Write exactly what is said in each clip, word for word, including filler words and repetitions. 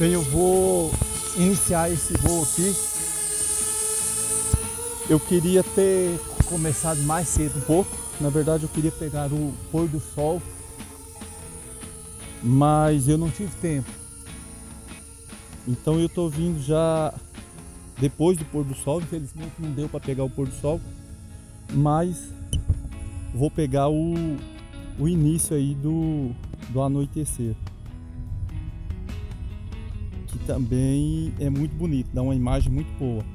Bem, eu vou iniciar esse voo aqui. Eu queria ter começado mais cedo um pouco. Na verdade, eu queria pegar o pôr do sol, mas eu não tive tempo. Então eu tô vindo já depois do pôr do sol. Infelizmente não deu para pegar o pôr do sol, mas vou pegar o, o início aí do, do anoitecer, que também é muito bonito, dá uma imagem muito boa.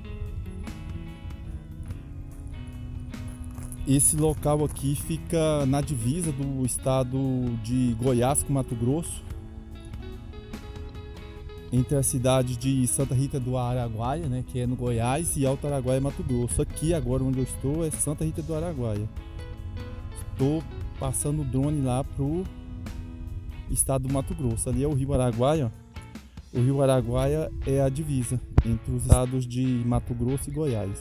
Esse local aqui fica na divisa do estado de Goiás com Mato Grosso, entre a cidade de Santa Rita do Araguaia, né, que é no Goiás, e Alto Araguaia, Mato Grosso. Aqui agora onde eu estou é Santa Rita do Araguaia. Estou passando o drone lá pro estado do Mato Grosso. Ali é o Rio Araguaia. O Rio Araguaia é a divisa entre os estados de Mato Grosso e Goiás.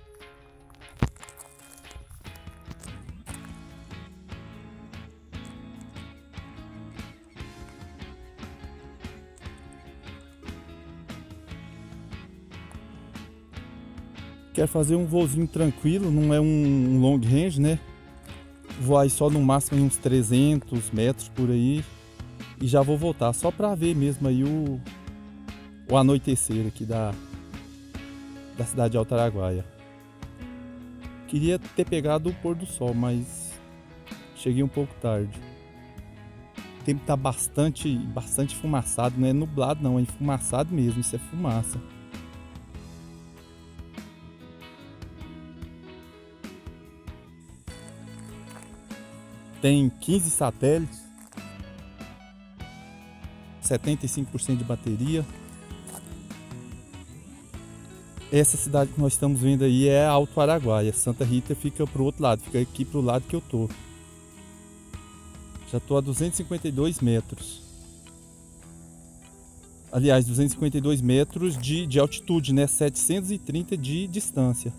Quero fazer um voozinho tranquilo, não é um long range, né? Vou aí só no máximo uns trezentos metros por aí e já vou voltar, só para ver mesmo aí o, o anoitecer aqui da, da cidade de Alto Araguaia. Queria ter pegado o pôr do sol, mas cheguei um pouco tarde. O tempo tá bastante, bastante fumaçado, não é nublado não, é enfumaçado mesmo, isso é fumaça. Tem quinze satélites, setenta e cinco por cento de bateria. Essa cidade que nós estamos vendo aí é Alto Araguaia. Santa Rita fica pro outro lado, fica aqui pro lado que eu tô. Já tô a duzentos e cinquenta e dois metros. Aliás, duzentos e cinquenta e dois metros de, de altitude, né? setecentos e trinta de distância.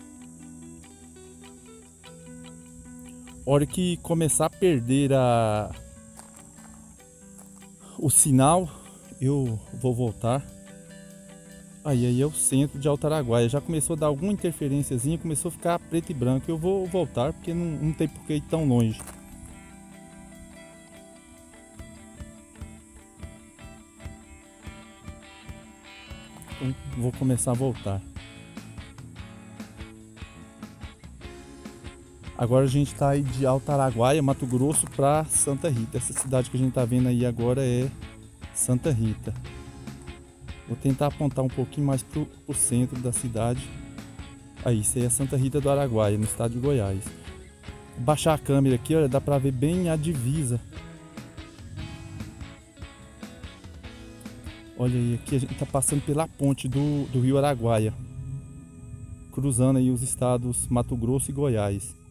Hora que começar a perder a... o sinal, eu vou voltar. Aí, aí é o centro de Alto Araguaia. Já começou a dar alguma interferênciazinha, começou a ficar preto e branco. Eu vou voltar porque não, não tem por que ir tão longe. Então, vou começar a voltar. Agora a gente está aí de Alto Araguaia, Mato Grosso, para Santa Rita. Essa cidade que a gente está vendo aí agora é Santa Rita. Vou tentar apontar um pouquinho mais para o centro da cidade. Aí, isso aí é Santa Rita do Araguaia, no estado de Goiás. Vou baixar a câmera aqui, olha, dá para ver bem a divisa. Olha aí, aqui a gente está passando pela ponte do, do Rio Araguaia, cruzando aí os estados Mato Grosso e Goiás.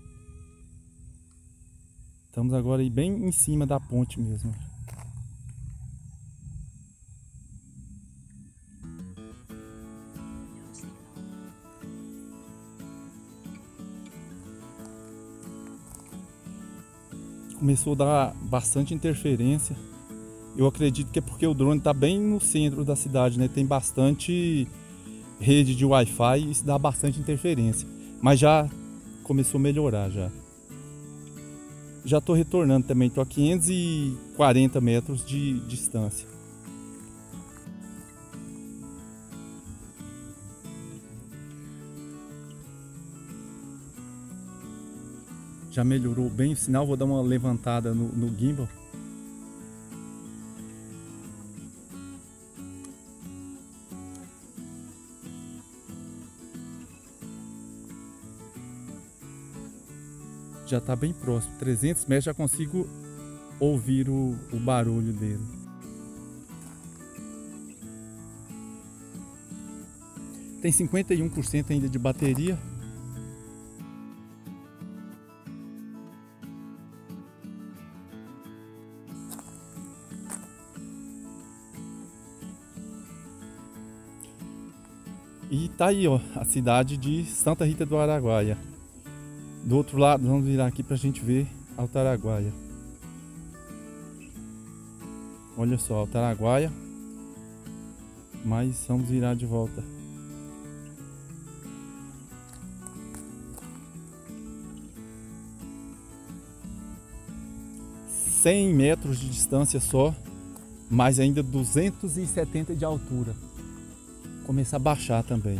Estamos agora aí bem em cima da ponte mesmo. Começou a dar bastante interferência. Eu acredito que é porque o drone está bem no centro da cidade, né? Tem bastante rede de Wi-Fi e isso dá bastante interferência. Mas já começou a melhorar já. Já estou retornando também, estou a quinhentos e quarenta metros de distância. Já melhorou bem o sinal, vou dar uma levantada no, no gimbal. Já está bem próximo, trezentos metros, já consigo ouvir o, o barulho dele. Tem cinquenta e um por cento ainda de bateria. E tá aí, ó, a cidade de Santa Rita do Araguaia. Do outro lado, vamos virar aqui pra gente ver Alto Araguaia. Olha só, Alto Araguaia. Mas vamos virar de volta. cem metros de distância só, mas ainda duzentos e setenta de altura. Começa a baixar também.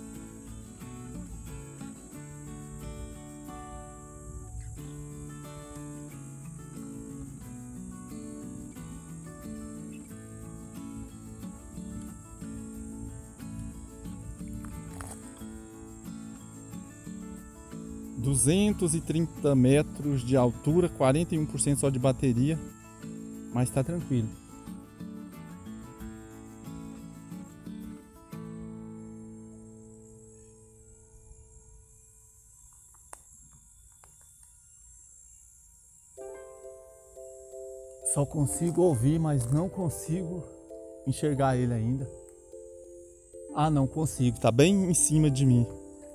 duzentos e trinta metros de altura, quarenta e um por cento só de bateria, mas tá tranquilo. Só consigo ouvir, mas não consigo enxergar ele ainda. Ah, não consigo, tá bem em cima de mim.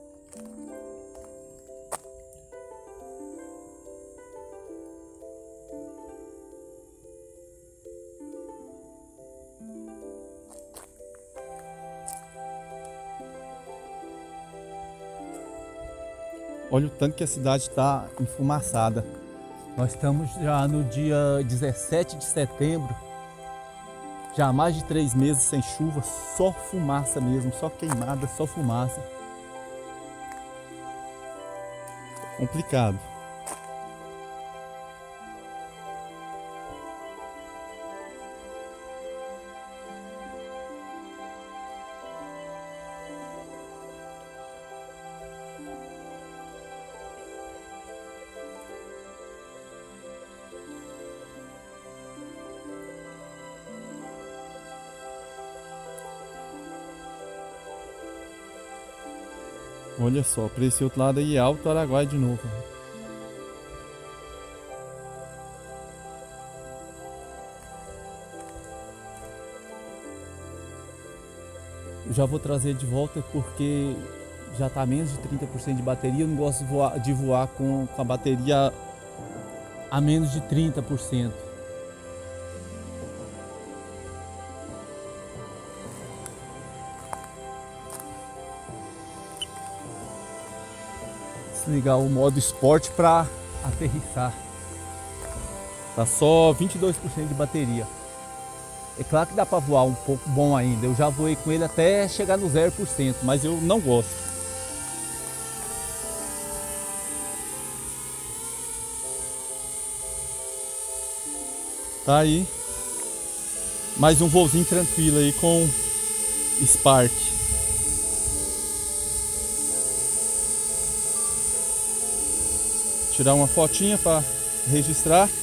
Olha o tanto que a cidade está enfumaçada. Nós estamos já no dia dezessete de setembro. Já há mais de três meses sem chuva, só fumaça mesmo, só queimada, só fumaça. Complicado. Olha só, para esse outro lado aí é Alto Araguaia de novo. Eu já vou trazer de volta porque já está menos de trinta por cento de bateria. Eu não gosto de voar, de voar com, com a bateria a menos de trinta por cento. Desligar o modo esporte para aterrissar. Tá só vinte e dois por cento de bateria. É claro que dá para voar um pouco bom ainda. Eu já voei com ele até chegar no zero por cento, mas eu não gosto. Tá aí. Mais um voozinho tranquilo aí com Spark. Tirar uma fotinha para registrar.